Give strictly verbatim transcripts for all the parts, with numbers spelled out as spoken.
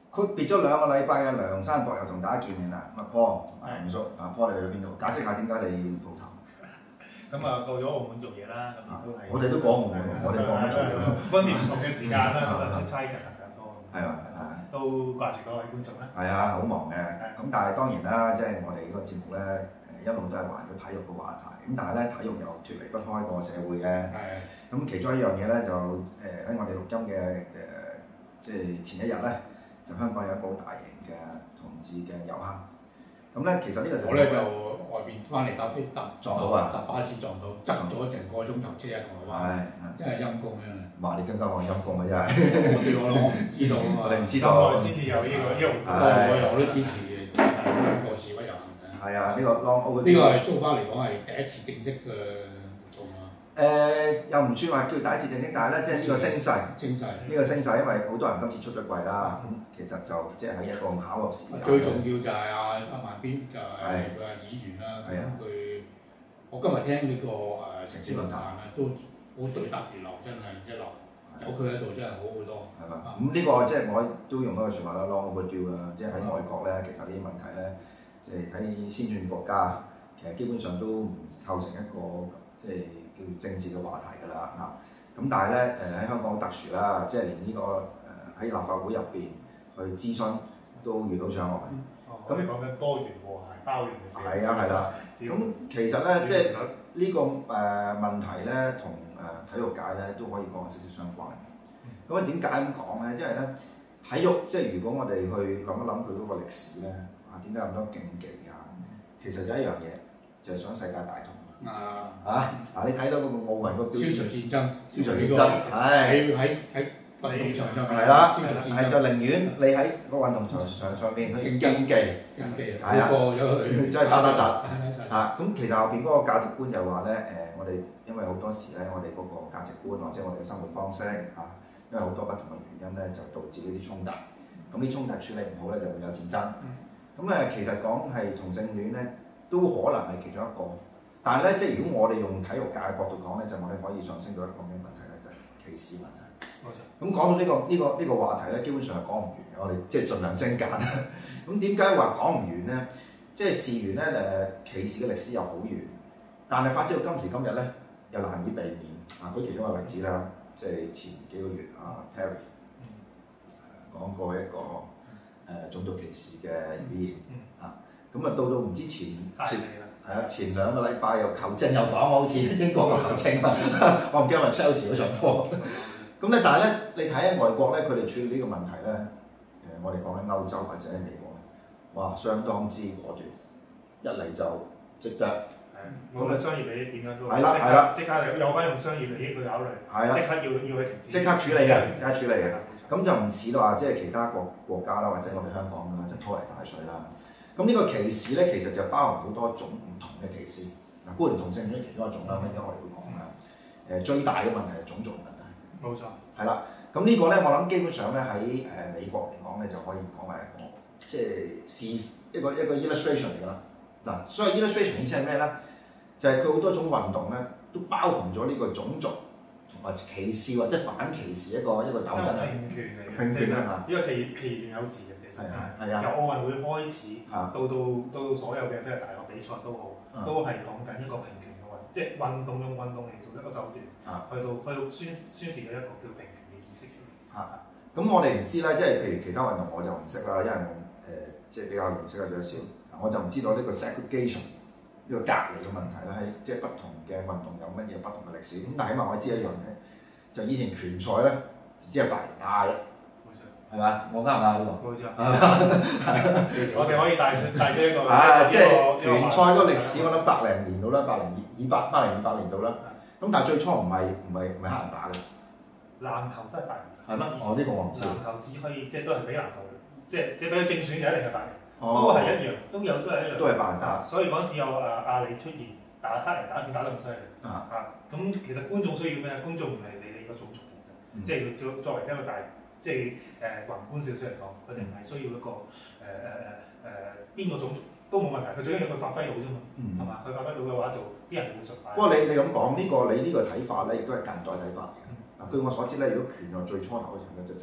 闊別咗兩個禮拜嘅梁山伯又同大家見面啦。咁啊 Paul，吳叔，啊 Paul 你去咗邊度？解釋下點解你要蒲頭？ 咁啊，到咗澳門做嘢啦，咁亦都係。 我哋都講澳門，我哋講乜做嘢？ 分別唔同嘅時間啦，咁啊出差嘅朋友多。 係啊，係啊。 都掛住各位觀眾啦。 係啊，好忙嘅。咁但係當然啦，即係我哋呢個節目咧，誒一路都係環繞體育嘅話題。咁但係咧，體育又脫離不開個社會嘅。係。咁其中一樣嘢咧，就誒喺我哋錄音嘅誒，即係前一日咧，就香港有一個好大型嘅同志嘅遊行。咁咧，其實呢個我咧就外邊翻嚟搭飛搭撞到啊， 搭巴士撞到，執咗成個鐘頭車喺銅鑼灣，真係陰公啊！ 話你更加講陰公啊，真係。 我對我我唔知道啊嘛， 我哋唔知道。 先至有呢個呢個活動， 我我都支持嘅，香港示威遊行嘅。 係啊，呢個 long overdue 呢個係租翻嚟講係第一次正式嘅活動啊。 誒又唔算話叫第一次正式，但係咧即係呢個聲勢， 聲勢呢個聲勢，因為好多人今次出咗櫃啦，咁其實就即係喺一個巧合時間。 最重要就係阿阿萬邊就係佢係議員啦，咁佢我今日聽呢個誒城市論壇咧都好對答如流，真係一流。有佢喺度真係好好多， 係嘛？咁呢個即係我都用嗰個説話啦 ，long overdue 啦，即係喺外國咧，其實呢啲問題咧，即係喺先進國家，其實基本上都唔構成一個即係叫政治嘅話題㗎啦嚇。咁但係咧誒喺香港好特殊啦，即係連呢個誒喺立法會入邊去諮詢都遇到障礙。 咁你講緊多元和諧包容嘅事。係啊係啦。咁其實咧即係呢個誒問題咧同誒體育界咧都可以講係息息相關嘅。咁啊點解咁講咧？因為咧體育即係如果我哋去諗一諗佢嗰個歷史咧，啊點解咁多競技啊？其實有一樣嘢就係想世界大同。啊！啊！嗱你睇到嗰個奧運個標消除戰爭， 消除戰爭，係喺喺喺運動場上係啦，係就寧願你喺個運動場上上邊去競技， 競技係啊，即係打打實嚇。咁其實後邊嗰個價值觀就話咧誒，我哋因為好多時咧，我哋嗰個價值觀或者我哋嘅生活方式嚇，因為好多不同嘅原因咧，就導致呢啲衝突。咁啲衝突處理唔好咧，就會有戰爭。咁誒，其實講係同性戀咧，都可能係其中一個。但係咧，即係如果我哋用體育界嘅角度講咧，就我哋可以上升到一個咩問題咧，就係、是、歧視問題。冇錯。咁講到呢、這個呢、這個呢、這個話題咧，基本上係講唔完嘅。我哋即係盡量精簡。咁點解話講唔完咧？即係事緣咧誒，歧視嘅歷史又好遠，但係發展到今時今日咧，又難以避免。啊，舉其中一個例子啦，即係前幾個月啊 Terry 講過一個誒、呃、種族歧視嘅語言啊，咁啊到到唔知前前。係啊，前兩個禮拜又球證又講，好似英國個球證啊，我唔記得話 Chelsea 嗰場波。咁咧，但係咧，你睇喺外國咧，佢哋處理呢個問題咧，誒，我哋講緊歐洲或者喺美國咧，哇，相當之果斷，一嚟就即刻。 係。咁啊，商業利益點樣都係啦係啦， 即刻有翻用商業利益去考慮。係啦。即刻要要去停止。 即刻處理嘅，即刻處理嘅。咁就唔似話即係其他國國家啦，或者我哋香港啦，就拖泥帶水啦。咁呢個歧視咧，其實就包含好多種唔同嘅歧視。嗱，固然同性戀其中一種啦，應該我哋會講啦。誒，最大嘅問題係種族問題。 冇錯。係啦，咁呢個咧，我諗基本上咧喺誒美國嚟講咧，就可以講係一個即係示一個一個 illustration 嚟㗎啦。嗱，所以 illustration 意思係咩咧？就係佢好多種運動咧，都包含咗呢個種族同埋歧視或者反歧視一個一個鬥爭。 平權嚟嘅。 平權係嘛？ 呢個其其源有自嘅。係啊，係啊，由奧運會開始，到到到所有嘅即係大學比賽都好，都係講緊一個平權嘅運，即係運動用運動嚟做一個手段，去到去到宣宣示咗一個叫平權嘅意識出嚟。嚇，咁我哋唔知啦，即係譬如其他運動我就唔識啦，因為我誒即係比較認識咗少少，我就唔知道呢個 segregation 呢個隔離嘅問題啦，喺即係不同嘅運動有乜嘢不同嘅歷史。咁但係起碼我知一樣嘢，就以前拳賽咧只係百年打嘅。係嘛？我啱唔啱呢個？冇錯。我哋可以帶出帶出一個啊，即係拳賽嗰個歷史，我諗百零年到啦，百零二二百百零二百年到啦。咁但係最初唔係唔係唔係黑人打嘅。籃球都係白人。係咩？哦，呢個我唔知。籃球只可以即係都係俾籃球，即係即係俾佢正選就一定係白人。哦。都係一樣，都有都係一樣。都係白人打。所以嗰陣時有阿阿里出現打黑人打拳打得咁犀利。啊。啊，咁其實觀眾需要咩？觀眾唔係你哋個種族其實，即係作作為一個大。即係誒宏觀少少嚟講，佢哋唔係需要一個誒誒誒誒邊個種族都冇問題，佢最緊要佢發揮到啫嘛，係嘛？佢發揮到嘅話，就啲人會崇拜。不過你你咁講呢個你呢個睇法咧，亦都係近代睇法嚟嘅。嗱，據我所知咧，如果拳賽最初頭嗰陣咧，就直情係俾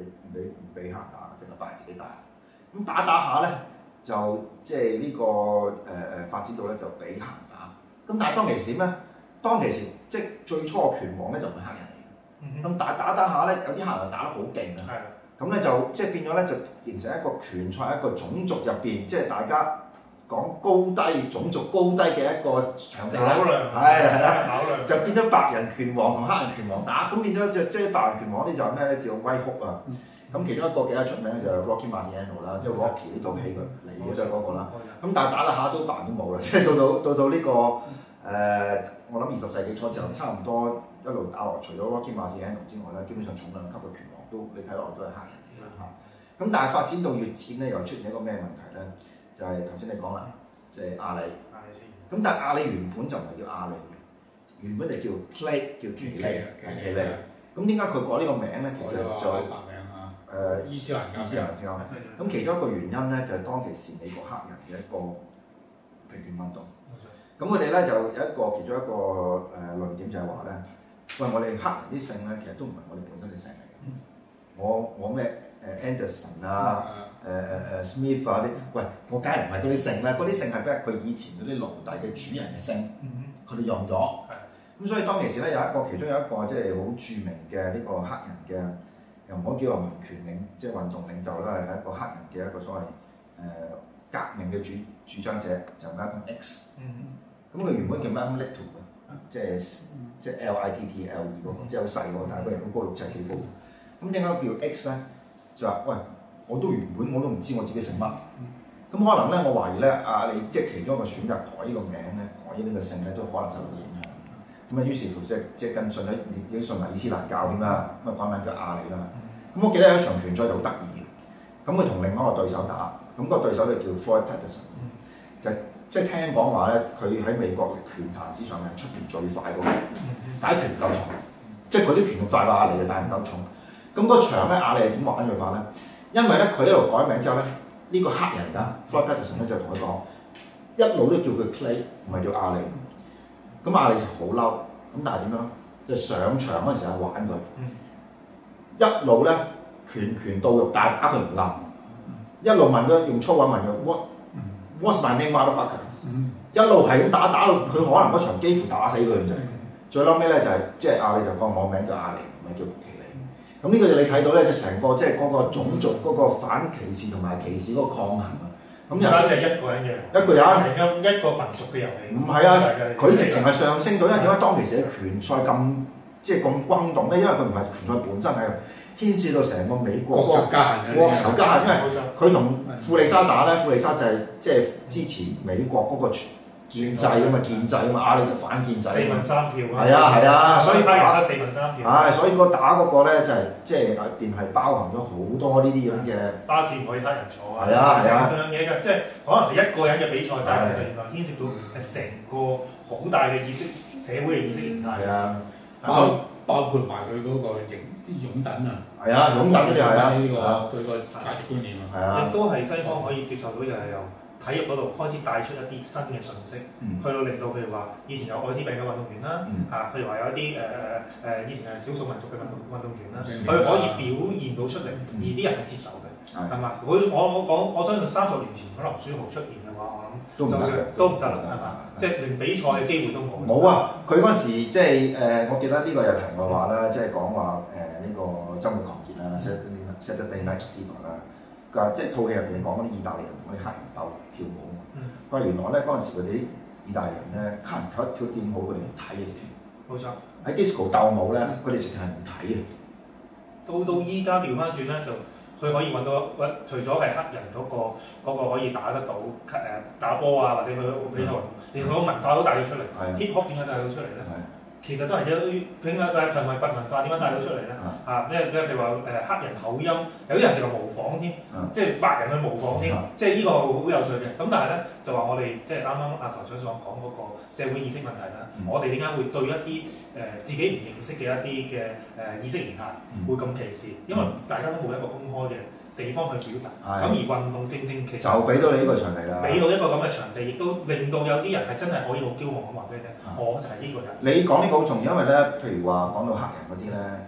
俾唔俾唔俾黑人打，淨係白人自己打。咁打打下咧，就即係呢個誒誒、呃、發展到咧就俾黑人打。咁但係當其時咧，當其時即係最初嘅拳王咧就唔係黑人嚟嘅。咁、嗯、打打打下咧，有啲黑人打得好勁啊。咁咧就即係變咗咧，就形成一個拳賽一個種族入邊，即係大家講高低種族高低嘅一個場地啦。係係啦，就變咗白人拳王同黑人拳王打，咁變咗就即係白人拳王啲就係咩咧？叫威哭啊！咁、嗯、其中一個幾得出名就係 Rocky Marciano 啦，即係 Rocky 呢套戲佢嚟嘅就係嗰個啦。咁但係打打下都白人都冇啦，即係到到到到呢、這個誒、呃，我諗二十世紀初就差唔多一路打落，除咗 Rocky Marciano之外咧，基本上重量級嘅拳王都你睇落都係黑人嚟啦嚇。咁、嗯、但係發展到越戰咧，又出現一個咩問題咧？就係頭先你講啦，即係亞里。咁但係亞里原本就唔係叫亞里，原本就叫 Clay， 叫奇利，奇利。咁點解佢改呢個名咧？其實就白名啊，誒伊斯蘭教。伊斯蘭教。咁其中一個原因咧，就係當其時美國黑人嘅一個平權運動。咁佢哋咧就有一個其中一個誒論點就係話咧，喂，我哋黑人啲姓咧，其實都唔係我哋本身啲姓嚟嘅。嗯、我我咩誒 Anderson 啊，誒誒誒 Smith 啊啲，喂，我梗係唔係嗰啲姓咧？嗰啲姓係咩？佢以前嗰啲奴隸嘅主人嘅姓，佢哋、嗯、用咗。咁所以當其時咧有一個其中有一個即係好著名嘅呢個黑人嘅，又唔可以叫話民權領，即係運動領袖啦，係一個黑人嘅一個所謂誒、呃、革命嘅主主張者，就 Malcolm X。咁佢、嗯、原本叫 Malcolm Little 嘅、嗯，即係即係 L I T T L E 嗰個，即係好細個，但係個人好高六尺幾高。咁點解叫 X 咧？就話喂，我都原本我都唔知我自己姓乜。咁、嗯、可能咧，我懷疑咧，啊你即係其中一個選擇改呢個名咧，改呢個姓咧，都可能受到影響。咁啊，於是乎即係即係跟順咗已經信埋伊斯蘭教添啦，咁啊改名叫亞里啦。咁、嗯、我記得有一場拳賽就好得意嘅，咁佢同另外一個對手打，咁、那個對手就叫 Floyd Patterson，、嗯、就即係聽講話咧，佢喺美國拳壇史上係出拳最快嗰個，打拳唔夠重，即係佢啲拳快過亞里嘅，但係唔夠重。咁嗰場咧，亞里係點玩佢法咧？因為咧佢一路改名之後咧，呢、這個黑人㗎 Floyd Patterson 咧就同佢講，一路都叫佢 Clay， 唔係叫亞里。咁亞里就好嬲，咁但係點樣？就上場嗰陣時係玩佢，嗯、一路咧拳拳到肉，但係打佢唔冧，嗯、一路問佢用粗話問佢 What What's my name, motherfucker？、嗯、一路係咁打，打到佢可能嗰場幾乎打死佢咁滯。嗯、最嬲尾咧就係即係亞里就講我名叫亞里，唔係叫奇利。咁呢、嗯、個就你睇到咧，就成個即係嗰個種族嗰、嗯、個反歧視同埋歧視嗰個抗衡啊！咁又即係一個人嘅， 一個人成個一個民族嘅遊戲。唔係啊，佢直情係上升到，因為點解當其時嘅拳賽咁即係咁轟動咧？因為佢唔係拳賽本身係牽涉到成個美國國仇家恨， 國仇家恨，因為佢同富利沙打咧，富利沙就係即係支持美國嗰個建制咁嘛，建制咁嘛，亞里就反建制。 四分三票啊！ 係啊係啊，所以打得四分三票。 係，所以個打嗰個咧就係即係入邊係包含咗好多呢啲咁嘅巴士唔可以黑人坐啊！ 係啊係啊， 成樣嘢㗎，即係可能係一個人嘅比賽，但係其實原來牽涉到係成個好大嘅意識社會嘅意識形態。 係啊， 包包括埋佢嗰個擁擁躉啊！ 係啊，擁躉嗰啲係啊， 呢個佢個價值觀念啊， 係啊， 亦都係西方可以接受到就係由體育嗰度開始帶出一啲新嘅信息，嗯、去到令到譬如話以前有愛滋病嘅運動員啦，嚇、嗯啊，譬如話有一啲誒誒誒以前係少數民族嘅運動運動員啦，佢、嗯、可以表現到出嚟，嗯、而啲人係接受嘅，係嘛、嗯？佢我我講我相信三十年前可能孫浩出現嘅話，我諗都唔得嘅， 都唔得啦，係嘛？即係連比賽嘅機會都冇。冇啊！佢嗰陣時即係誒，我記得呢個有題外話啦，即係講話誒呢個週末狂熱啦 ，Saturday Night Fever 啦。即係套戲入邊講嗰啲意大利人同嗰啲黑人鬥跳舞啊嘛，佢話、嗯、原來咧嗰陣時嗰啲意大利人咧，黑人跳跳跳舞佢哋唔睇嘅， 冇錯。喺 disco 鬥舞咧，佢哋直情係唔睇嘅。 到到依家調翻轉咧，就佢可以揾到揾，除咗係黑人嗰、嗰個嗰個可以打得到誒打波啊，或者佢佢個連佢個文化都帶到出嚟。hip hop 點解帶到出嚟咧？其實都係一啲點解佢係咪白文化點樣帶到出嚟咧？嚇，因為因為譬如話誒黑人口音，有啲人成日模仿添，嗯、即係白人去模仿添，嗯、即係呢個好有趣嘅。咁但係咧就話我哋即係啱啱阿台長所講嗰個社會意識問題啦。嗯、我哋點解會對一啲誒、呃、自己唔認識嘅一啲嘅誒意識形態會咁歧視？因為大家都冇一個公開嘅地方去表達，咁、嗯、而運動正正其實就俾到你呢個場地啦， 俾到一個咁嘅場地，亦都令到有啲人係真係可以好驕傲咁話俾你聽，嗯、我就係呢個人。 你講呢個好重要，因為咧，譬如話講到黑人嗰啲咧，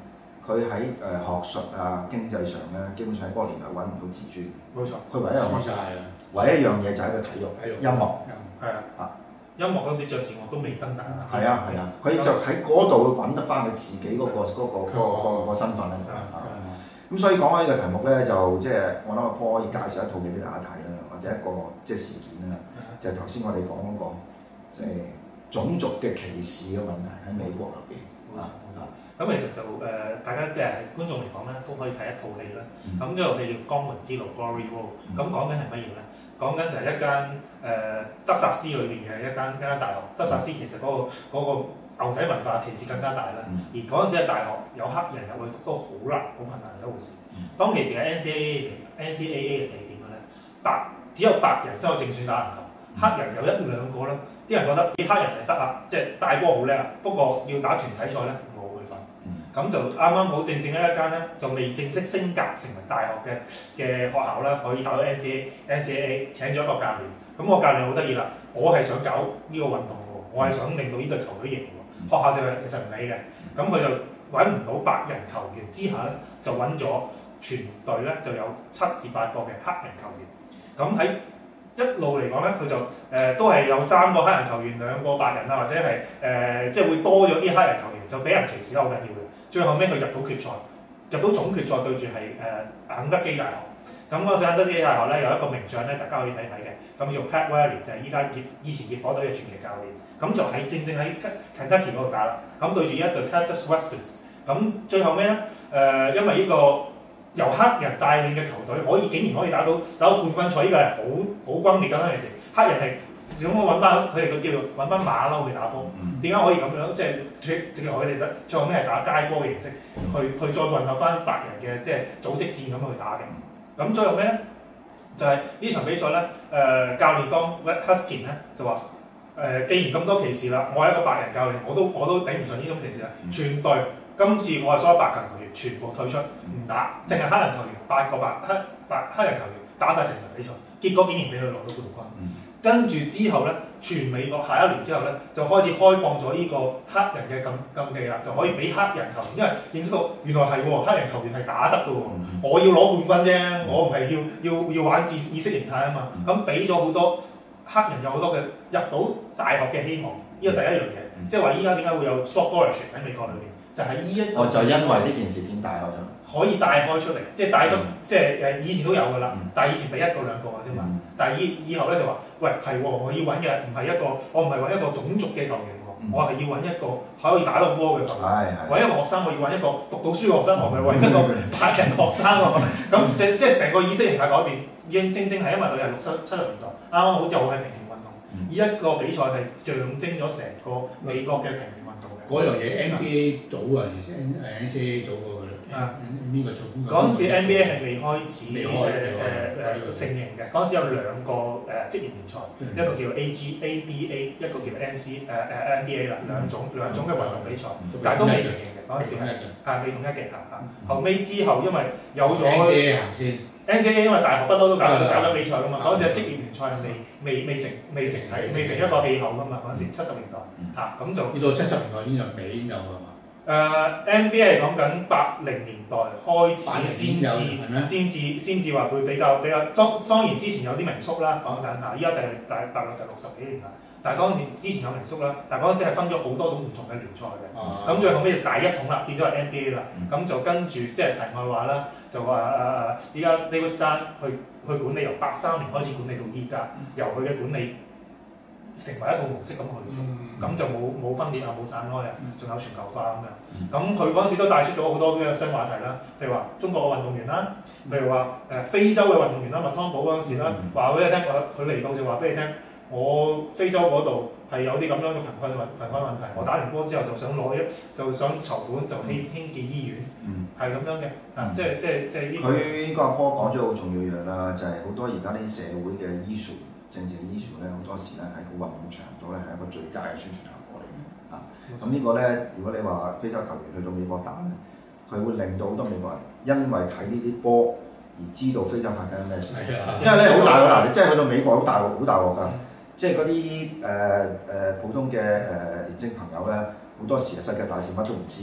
佢喺誒學術啊、經濟上咧，基本上喺嗰個年代揾唔到自尊。 冇錯。 佢唯一一樣嘢， 唯一一樣嘢就係個體育、 體育音樂。 係啊。啊。音樂嗰時爵士樂都未登大啊。 係啊係啊，佢就喺嗰度揾得翻佢自己嗰、嗰個嗰、嗰個嗰、嗰個個身份咧。咁所以講開呢個題目咧，就即係我諗阿波可以介紹一套戲俾大家睇啦，或者一個即係事件啦，就係頭先我哋講嗰個即係種族嘅歧視嘅問題喺美國入邊。啊啊！ 咁其實就誒、呃，大家即係觀眾嚟講咧，都可以睇一套戲啦。咁呢套戲叫《光榮之路》（Glory Road）。咁講緊係乜嘢咧？講緊就係一間誒、呃、德薩斯裏邊嘅一間一間大學。德薩斯其實嗰、嗰個嗰個牛仔文化歧視更加大啦。嗯、而嗰陣時嘅大學有黑人入去讀都好難、好困難嘅一回事。嗯、當其時嘅 N C A A N C A A 嘅地點嘅咧，白只有白人先有正選打籃球，黑人有一兩個咧。啲人覺得啲黑人係得啊，即係大波好叻啊，不過要打團體賽咧冇佢份。咁、嗯、就啱啱好正正一間咧，就未正式升格成為大學嘅嘅學校啦，可以打到 N C A A N C A A 請咗一個教練。咁個教練好得意啦，我係想搞呢個運動嘅喎，我係想令到呢隊球隊贏嘅喎。學校就係其實唔理嘅，咁佢就揾唔到白人球員之下咧，就揾咗全隊咧就有七至八個嘅黑人球員。咁喺一路嚟講咧，佢就誒、呃、都係有三個黑人球員，兩個白人啊，或者係誒、呃、即係會多咗啲黑人球員，就俾人歧視得好緊要嘅。最後尾佢入到決賽，入到總決賽對住係誒肯德基大學。咁嗰陣肯德基大學咧有一個名將咧，大家可以睇睇嘅，咁叫 Pat Riley，就係依家熱以前熱火隊嘅傳奇教練。咁就喺正正喺肯德基嗰度打啦。咁對住一隊 Texas Western。咁最後尾咧誒，因為呢、這個由黑人帶領嘅球隊可以竟然可以打到打到冠軍賽，呢個係好好轟烈嘅嗰陣時。黑人係點解揾翻佢哋個叫做揾翻馬騮去打波？點解可以咁樣？即係最後佢哋得最後尾係打街波嘅形式，去去再混合翻白人嘅即係組織戰咁去打嘅。咁最後尾咧就係、是、呢場比賽咧，誒、呃、教練當 Huskin 咧就話誒、呃，既然咁多歧視啦，我係一個白人教練，我都我都頂唔順呢種歧視啦，全隊。今次我係所有白人球員全部退出，唔打，淨係黑人球員八個白黑白黑人球員打晒成場比賽，結果竟然俾佢攞到冠軍。嗯、跟住之後咧，全美國下一年之後咧，就開始開放咗呢個黑人嘅禁禁忌啦，就可以俾黑人球員，因為認識到原來係喎，黑人球員係打得嘅喎，嗯、我要攞冠軍啫，嗯、我唔係要要要玩意意識形態啊嘛，咁俾咗好多黑人有好多嘅入到大學嘅希望，呢個第一樣嘢，嗯、即係話依家點解會有 sport scholarship 喺美國裏邊？就係呢一個， 就因為呢件事件帶開咗， 可以帶開出嚟，即係帶咗，嗯、即係誒以前都有㗎啦，嗯、但係以前第一個兩個嘅啫嘛，嗯、但係以以後咧就話，喂係喎，我要揾嘅唔係一個，我唔係揾一個種族嘅球員喎，嗯、我係要揾一個可以打到波嘅球員，揾、嗯、一個學生，我要揾一個讀到書嘅學生，我唔係揾一個白人學生喎，咁即即係成個意識形態改變，正正正係因為佢係六七七十年代，啱啱好就係平權運動，呢一、嗯、個比賽係象徵咗成個美國嘅平權。 嗰樣嘢 N B A 早啊，而且 N C A A 早過佢啦。邊個做邊個？ 嗰陣時 N B A 係未開始誒誒誒成型嘅。嗰陣時有兩個誒職業聯賽，一個叫 A G A B A， 一個叫 N C 誒誒 N B A 啦，兩種兩種嘅運動比賽，但係都未成型嘅。嗰陣時係係未統一嘅嚇嚇。後尾之後因為有咗 N C A A 行先。N C A A 因為大學不嬲都搞搞緊比賽噶嘛，嗰時嘅職業聯賽未未未成未成體未成一個氣候噶嘛，嗰時七十年代嚇咁就。呢度七十年代已經有尾已經有啦嘛。誒 N B A 係講緊八零年代開始先至先至先至話會比較比較當當然之前有啲名宿啦講緊嚇，依家就係大大概就六十幾年啦。但係當年之前有名宿啦，但係嗰陣時係分咗好多種唔同嘅聯賽嘅，咁、啊、最後尾就大一統啦，變咗係 N B A 啦，咁、嗯、就跟住即係題外話啦，就話誒誒，依家 David Stern 去去管理，由八三年開始管理到依家，由佢嘅管理成為一套模式咁去做，咁、嗯、就冇冇分裂啊，冇散開啊，仲有全球化咁樣，咁佢嗰陣時都帶出咗好多嘅新話題啦，譬如話中國嘅運動員啦，譬如話誒非洲嘅運動員啦，麥湯寶嗰陣時啦，話俾你聽，佢嚟到就話俾你聽。我非洲嗰度係有啲咁樣嘅貧困問貧困問題，我打完波之後就想攞一就想籌款就興興建醫院，係咁、嗯、樣嘅，啊、嗯、即係即係即係呢。佢呢個阿波講咗好重要嘢啦，就係、是、好多而家啲社會嘅 issue 政治 issue 咧，好多時咧喺個運動場度咧係一個最佳嘅宣傳效果嚟嘅，啊咁呢個咧，如果你話非洲球員去到美國打咧，佢會令到好多美國人因為睇呢啲波而知道非洲發緊咩事，因為咧好大鑊嗱，你真係去到美國好大鑊好大鑊㗎。即係嗰啲誒誒普通嘅誒、呃、年青朋友咧，好多時世界大事乜都唔知嘅，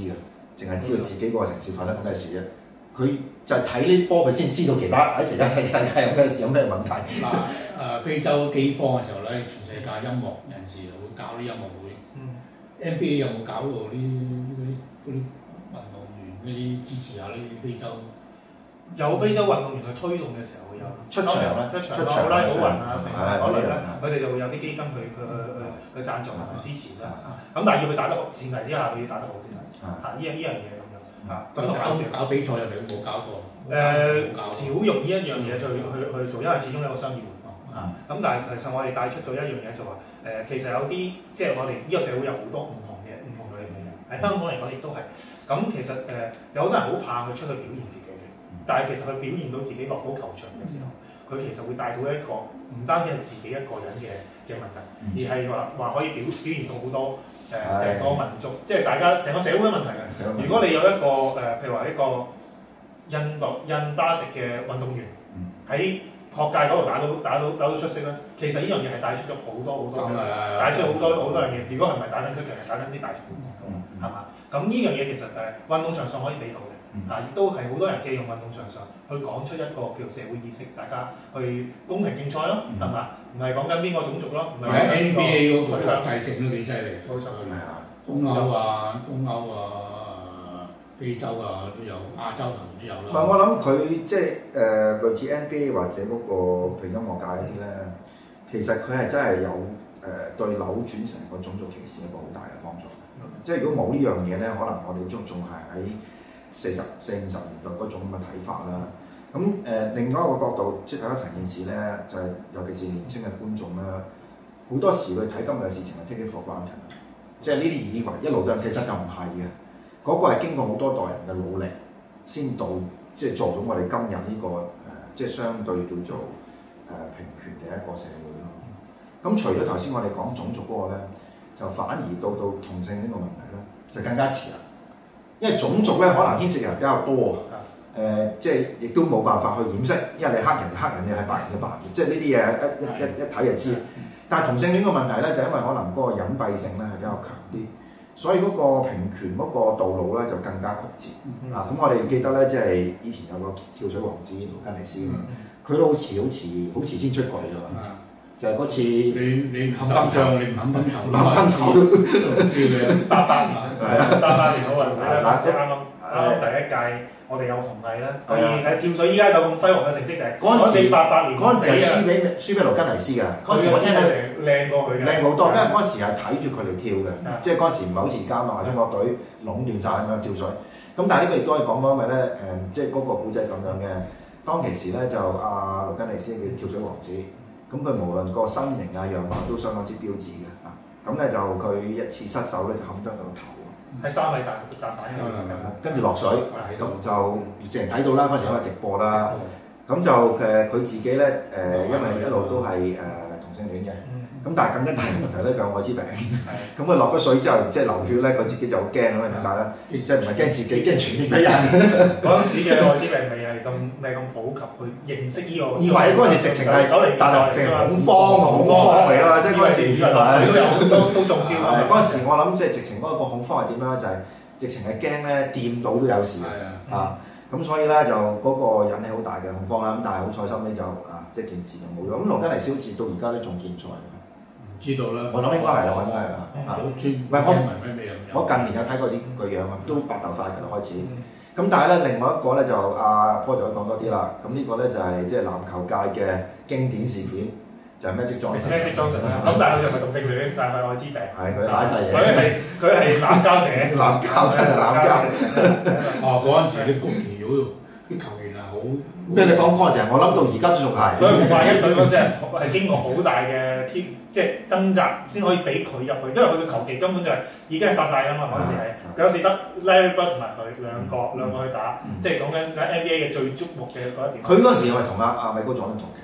淨係知道自己嗰個城市發生咩事啫。佢就係睇呢波，佢先知道其他喺世界世界有咩有咩問題。 嗱誒，非洲饑荒嘅時候咧，全世界音樂人士會搞啲音樂會。嗯。N B A 有冇搞到啲嗰啲嗰啲運動員嗰啲支持下呢啲非洲？ 有非洲運動員去推動嘅時候會有出場啦， 出場啦，拉祖雲啊，成可能咧，佢哋就會有啲基金去去去去贊助同埋支持啦。咁但係要佢打得好，前提之下佢要打得好先係。嚇！呢樣呢樣嘢咁樣嚇。咁搞搞比賽入面有冇搞過？ 誒，少用呢一樣嘢去去去做，因為始終係一個商業活動嚇。咁但係其實我哋帶出咗一樣嘢就話誒，其實有啲即係我哋呢個社會有好多唔同嘅唔同類型嘅人喺香港嚟講亦都係。咁其實誒有好多人好怕去出去表現自己。但係其實佢表現到自己落到球場嘅時候，佢其實會帶到一個唔單止係自己一個人嘅嘅問題，而係話話可以表表現到好多誒成、呃、個民族，即係大家成個社會嘅問題嘅。如果你有一個誒、呃，譬如話一個印度印巴籍嘅運動員喺學界嗰度打到打到打到出色咧，其實呢樣嘢係帶出咗好多好多嘅，嗯、帶出好多好多樣嘢。如果係唔係打緊區，其實打緊啲大場活動，係嘛？咁呢樣嘢其實誒運動場上可以俾到嘅。啊！亦都係好多人借用運動場上去講出一個叫社會意識，大家去公平競賽咯，係嘛？唔係講緊邊個種族咯，唔係 N B A 嗰個國際性都幾犀利， 冇錯係啊，東歐啊、東歐啊、非洲啊都有，亞洲都有啦。 唔係我諗佢即係誒類似 N B A 或者嗰個譬如音樂界嗰啲咧，其實佢係真係有誒對扭轉成個種族歧視一個好大嘅幫助。即係如果冇呢樣嘢咧，可能我哋仲仲係喺四十四五十年代嗰種咁嘅睇法啦，咁誒、呃、另外一個角度，即係睇翻成件事咧，就係、是、尤其是年輕嘅觀眾啦，好多時佢睇今日嘅事情係 take it for granted，即係呢啲以為一路都，其實就唔係嘅，嗰、那個係經過好多代人嘅努力先到，即係做到我哋今日呢、這個誒、呃，即係相對叫做誒、呃、平權嘅一個社會咯。咁除咗頭先我哋講種族嗰個咧，就反而到到同性呢個問題咧，就更加遲啦。因為種族咧可能牽涉人比較多啊，誒、呃、即係亦都冇辦法去掩飾，因為你黑人就黑人，你係白人就白人，即係呢啲嘢一一一一睇就知。但係同性戀個問題咧，就因為可能嗰個隱蔽性咧係比較強啲，所以嗰個平權嗰個道路咧就更加曲折。嗯、啊，咁我哋記得咧，即係以前有個跳水王子盧根尼斯，佢、嗯、都好似好似好遲先出櫃㗎嘛。嗯就係嗰次你你冚金上，你唔冚金頭， 冚金頭都唔知嘅， 八八年係啊，八八年好運會啦，啱啱啱啱第一屆我哋有紅藝啦，可以喺跳水依家有咁輝煌嘅成績就係嗰陣時八八年嗰陣時係輸俾輸俾盧根尼斯㗎，嗰陣時我聽佢靚過佢嘅，靚好多，因為嗰陣時係睇住佢哋跳嘅，即係嗰陣時唔係好似而家嘛，中國隊壟斷晒咁樣跳水，咁但係呢個亦都可以講講，因為咧誒，即係嗰個古仔咁樣嘅，當其時咧就阿盧根尼斯叫跳水王子。咁佢無論個身形啊樣貌都相當之標緻嘅啊！咁咧就佢一次失手咧就冚得個頭喎， 喺三米彈彈板嗰度， 跟住落水，咁就淨係睇到啦，嗰陣時因為直播啦，咁就誒佢自己咧誒，因為一路都係誒同性戀嘅，咁但係更加大嘅問題咧，佢有愛滋病，咁佢落咗水之後即係流血咧，佢自己就好驚咁點解咧？即係唔係驚自己，驚傳染俾人。 嗰陣時嘅愛滋病未係咁未咁普及，去認識呢個。 唔係嗰陣時直情係，但係直情恐慌，恐慌嚟㗎，即係嗰陣時以為落水都有都都中招。嗰陣時我諗即係直情嗰個恐慌係點樣咧？就係直情係驚咧掂到都有事啊！咁所以咧就嗰個引起好大嘅恐慌啦。咁但係好彩心尾就啊，即係件事就冇咗。咁盧根尼斯好似到而家都仲健在。 知道啦， 我諗應該係啦，我應該係啦。 好專， 唔係我我近年有睇過啲個樣啊，都白頭髮㗎啦開始。咁但係咧，另外一個咧就阿波就可以講多啲啦。咁呢個咧就係即係籃球界嘅經典事件，就係 Magic Johnson。Magic Johnson 啦，咁但係佢就唔係同性戀，但係愛滋病。係佢打晒嘢。佢係佢係濫交者，濫交真係濫交。 哦，嗰陣時啲公園妖啲球員啊，好咩？你講嗰陣時，我諗到而家都仲係。 所以話一隊嗰陣係係經過好大嘅挑，即係掙扎先可以俾佢入去，因為佢嘅球技根本就係已經係殺晒㗎嘛。嗰陣時係有時得 Larry Bird 同埋佢兩個兩個去打，即係講緊喺 N B A 嘅最矚目嘅嗰一點。 佢嗰陣時係咪同阿阿米高佐敦同期？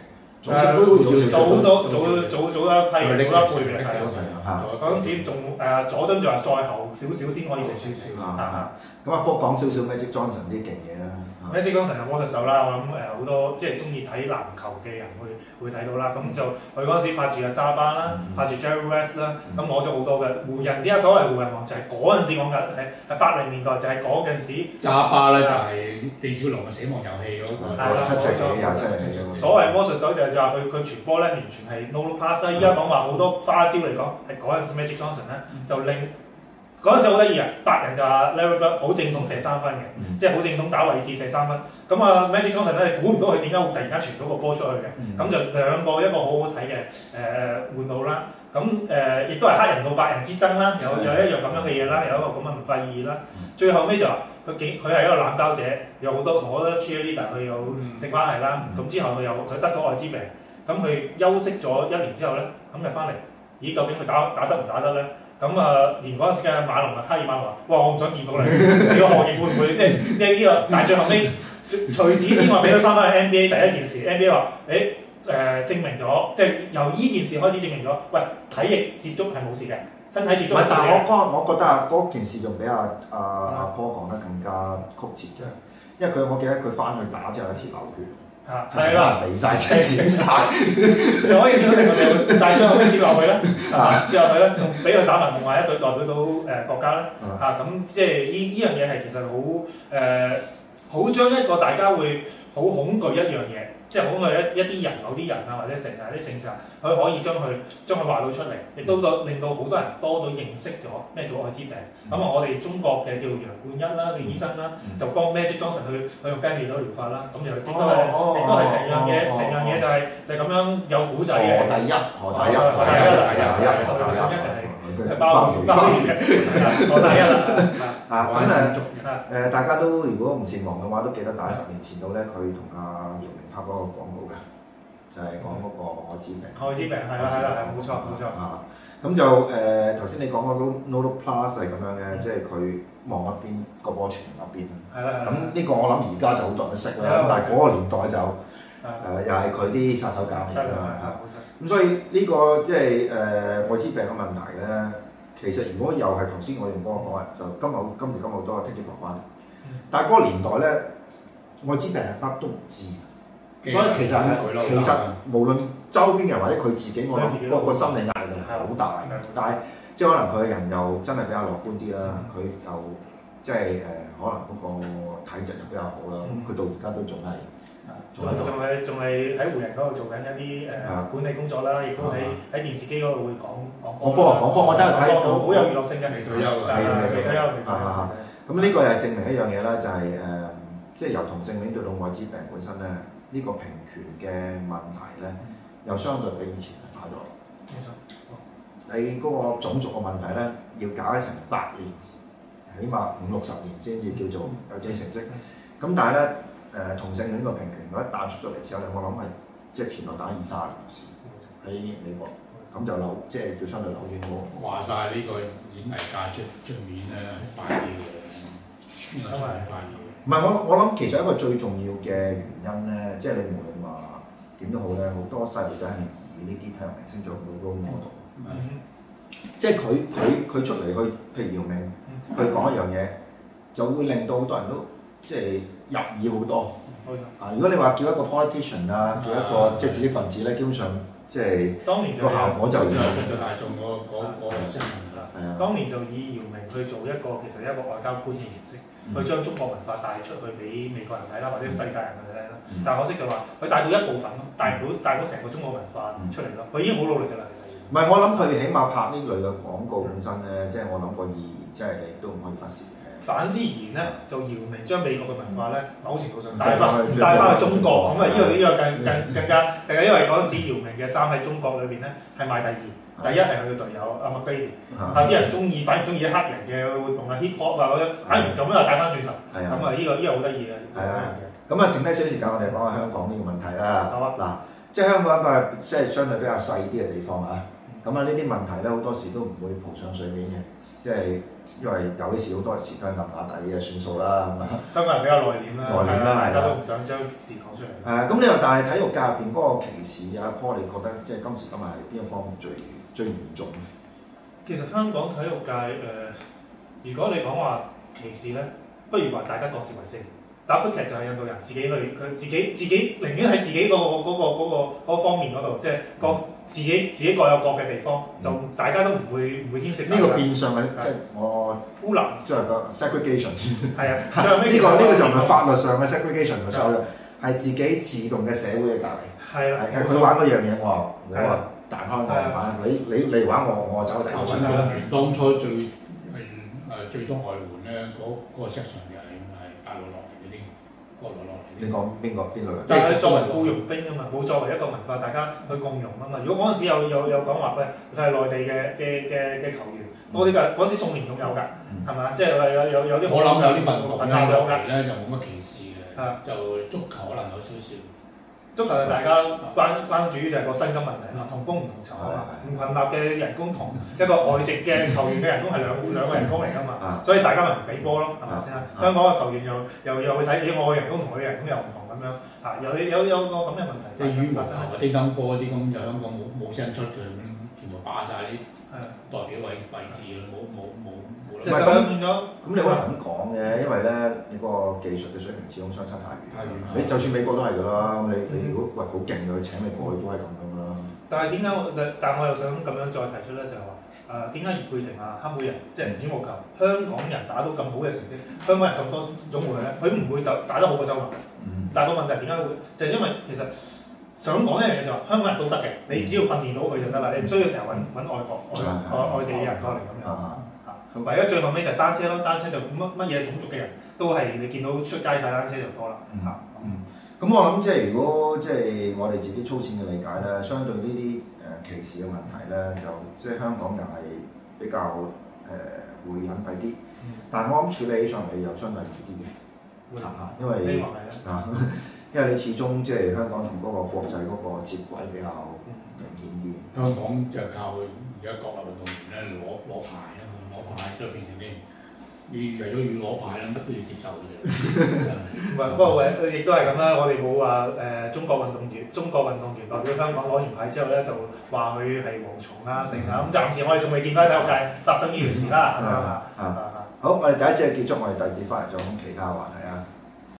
早早早早早早一批，早一倍嘅係。嗰陣時仲誒佐敦仲係再後少少先可以食少少。 咁阿波講少少 Magic Johnson 啲勁嘢啦。 Magic Johnson 係魔術手啦，我諗誒好多即係中意睇籃球嘅人會會睇到啦。咁就佢嗰陣時拍住阿揸巴啦，拍住 Jerry West 啦，咁攞咗好多嘅湖人之後所謂湖人王就係嗰陣時講緊係係八零年代就係嗰陣時。 揸巴咧就係李小龍嘅死亡遊戲嗰個。 七七幾廿七幾。 所謂魔術手就係話佢佢傳波咧完全係 no look pass。依家講話好多花招嚟講係嗰陣時 Magic Johnson 咧就令。嗰陣時好得意啊！白人就話 Larry Bird 好正統射三分嘅，嗯、即係好正統打位置射三分。咁啊 Magic Johnson 咧，你估唔到佢點解會突然間傳到個波出去嘅？咁、嗯、就兩個一個好好睇嘅誒換到啦。咁誒亦都係黑人到白人之爭啦，有有一樣咁樣嘅嘢啦，有一個咁嘅文化意義啦。嗯、最後尾就話佢幾佢係一個濫交者，有好多同好多 cheerleader 佢有性關係啦。咁、嗯、之後佢又佢得咗愛滋病，咁佢休息咗一年之後咧，咁就翻嚟，咦究竟佢打打得唔打得咧？咁啊，連嗰陣時嘅馬龍啊，卡爾馬龍話：哇，我唔想見到你，你個行業會唔會即係呢呢個？但係最後尾，除此之外，俾佢翻返去 N B A 第一件事 ，N B A 話：誒誒、呃、證明咗，即係由呢件事開始證明咗，喂，體液接觸係冇事嘅，身體接觸。唔係， 但係我覺我覺得啊，嗰件事仲比阿阿阿 Paul 講得更加曲折嘅，因為佢我記得佢翻去打之後一次流血。 啊，係啦， 離曬車閃曬， 就可以變咗成個隊，但係最後尾接落去咧，啊，接落去咧，仲俾佢打埋另外一隊代表到誒國家咧，啊，咁即係呢呢樣嘢係其實好誒，好將一個大家會好恐懼一樣嘢，即係恐懼一一啲人某啲人啊，或者成日啲性格，佢可以將佢將佢話到出嚟，亦都到令到好多人多到認識咗咩叫愛滋病。咁啊，我哋中國嘅叫楊冠一啦嘅醫生啦，就幫 Magic Johnson 去去用雞尾酒療法啦，咁又亦都係亦都係成樣嘢，成樣嘢就係就係咁樣有古仔嘅。 何第一，何第一， 何第一，何第一，何第一就係包包嘅，何第一啦。 啊咁誒誒，大家都如果唔善忘嘅話，都記得大概十年前度咧，佢同阿姚明拍嗰個廣告嘅，就係講嗰個愛滋病。 愛滋病係啦係啦係，冇錯冇錯。 啊，咁就誒頭先你講嗰個 no look pass 係咁樣嘅，即係佢望一邊個波傳一邊。係啦。咁呢個我諗而家就好多人都識啦，咁但係嗰個年代就誒又係佢啲殺手鐧嚟㗎嘛嚇。咁所以呢個即係誒愛滋病嘅問題咧。其實如果又係頭先我用嗰個講啊，就今日今時今日都係 take it for granted。但係嗰個年代咧，愛滋病係乜都唔知，所以其實其實無論周邊人或者佢自己，我諗嗰個心理壓力係好大嘅。但係即係可能佢嘅人又真係比較樂觀啲啦，佢就即係誒可能嗰個體質就比較好啦。佢到而家都仲係。 仲仲係仲係喺湖人嗰度做緊一啲誒管理工作啦，亦都喺喺電視機嗰度會講講講波講波，我真係睇到好有娛樂性嘅， 未退休嘅， 未退休未退休。 咁呢個又係證明一樣嘢啦，就係誒，即係由同性戀到到愛滋病本身咧，呢個平權嘅問題咧，又相對比以前係快咗。 冇錯。 你嗰個種族嘅問題咧，要搞成百年，起碼五六十年先至叫做有啲成績。咁但係咧。誒、呃、同性戀個平權，如果一旦出咗嚟之後咧，我諗係即係前後打二三十年嘅事喺美國，咁就扭即係叫相對扭轉喎。 話晒呢個演藝界出出面咧快啲嘅，呢個出面快啲。 唔係我我諗其實一個最重要嘅原因咧，即係你無論話點都好咧，好多細路仔係以呢啲體育明星做佢嘅 role model。嗯、即係佢佢佢出嚟去，譬如姚明去講一樣嘢，就會令到好多人都即係。入耳好多，啊！如果你話叫一個 politician 啊，叫一個即係知識分子咧，基本上即係個效果就就就大眾嗰嗰嗰個新聞啦。 係啊，當年就以姚明去做一個其實一個外交官嘅形式，去將中國文化帶出去俾美國人睇啦，或者世界人去睇啦。但係可惜就話佢帶到一部分咯，帶唔到帶到成個中國文化出嚟咯。佢已經好努力㗎啦，其實。 唔係，我諗佢起碼拍呢類嘅廣告本身咧，即係我諗個意義，即係你都唔可以忽視。 反之而言咧，就姚明將美國嘅文化咧，某程度上帶翻帶翻去中國，咁啊呢個呢個更更更加，更加因為嗰陣時姚明嘅衫喺中國裏邊咧係賣第二，第一係佢嘅隊友阿麥基尼，啊啲人中意，反而中意啲黑人嘅活動啊 hip hop 啊嗰啲，反而咁樣又帶翻轉頭，咁啊呢個呢個好得意嘅。係啊，咁啊剩低少少時間，我哋講下香港呢個問題啦。好啊，嗱，即係香港一個即係相對比較細啲嘅地方啊，咁啊呢啲問題咧好多時都唔會浮上水面嘅。 即係因為有啲事好多時都係暗啞底嘅算數啦，咁啊。 香港人比較內斂啦， 內斂啦，係大家都唔想將事講出嚟。 係啊，咁你話但係體育界入邊嗰個歧視啊，Paul，你覺得即係今時今日係邊一方面最最嚴重咧？ 其實香港體育界誒、呃，如果你講話歧視咧，不如話大家各自為政。打足球就係印度人自己去，佢自己自己寧願喺自己嗰、嗰個嗰、嗰個嗰、嗰個嗰個、方面嗰度，即係各自己自己各有各嘅地方，就大家都唔會唔會牽涉。 呢個變相嘅即係我孤立， 即係個 segregation。 係啊， 呢個呢個就唔係法律上嘅 segregation 嘅所有，係自己自動嘅社會嘅隔離。 係啦， 係佢玩嗰樣嘢，我話我話彈開我玩，你你你玩我，我走第二個。 運動員當初最誒誒最多外援咧，嗰嗰個 section 嘅係大陸落嚟嗰啲，國內落嚟。你講邊個邊類？ 但係作為僱傭兵啊嘛，冇作為一個文化，大家去共融啊嘛。如果嗰陣時有有有講話喂，佢係內地嘅嘅嘅嘅球員，多啲㗎。嗰陣時宋連仲有㗎，係嘛？即係有有有啲。 我諗有啲運動咧落嚟咧就冇乜歧視嘅，就足球可能有少少。 足球係大家關關注就係個薪金問題啊，同工唔同酬啊嘛，唔群立嘅人工同一個外籍嘅球員嘅人工係兩兩個人工嚟㗎嘛，所以大家咪唔俾波咯，係咪先啊？香港嘅球員又又又會睇起我嘅人工同佢嘅人工又唔同咁樣，嚇有有有個咁嘅問題。 啲羽毛球啊、乒乓波嗰啲咁，有香港冇冇聲出嘅，全部霸晒啲代表位位置冇冇冇冇。 唔係咁變咗，咁你可能咁講嘅，因為咧你個技術嘅水平始終相差太遠。你就算美國都係㗎啦，你你如果喂好勁嘅，請你過去都係咁樣㗎啦。但係點解我就但係我又想咁樣再提出咧，就係話誒點解葉佩婷啊、黑妹人即係羽毛球香港人打到咁好嘅成績，香港人咁多種會咧，佢唔會打打得好過周文。嗯。但係個問題點解會？就係因為其實想講一樣嘢就係香港人都得嘅，你只要訓練到佢就得啦，你唔需要成日揾揾外國外外外地嘅人過嚟咁樣。唯一最後尾就係單車咯，單車就乜乜嘢種族嘅人都係你見到出街踩單車就多啦嚇。嗯，咁、嗯、我諗即係如果即係我哋自己粗淺嘅理解咧，相對呢啲誒歧視嘅問題咧，就即係香港又係比較誒、呃、會隱蔽啲。嗯、但係我諗處理起上嚟又相對易啲嘅，嚇嚇、嗯，因為啊，因為你始終即係香港同嗰個國際嗰個接軌比較明顯啲。 香港就靠而家國內運動員咧攞攞牌啊嘛。攞牌都變成啲，你為咗要攞牌咧，乜都要接受嘅。唔係，不過誒，亦都係咁啦。我哋冇話誒中國運動員，中國運動員代表香港攞完牌之後咧，就話佢係蝗蟲啊、成啊。咁暫時我哋仲未見到喺體育界發生呢件事啦。啊啊啊！好，我哋第一次嘅結束，我哋第二次翻嚟再講其他話題啊。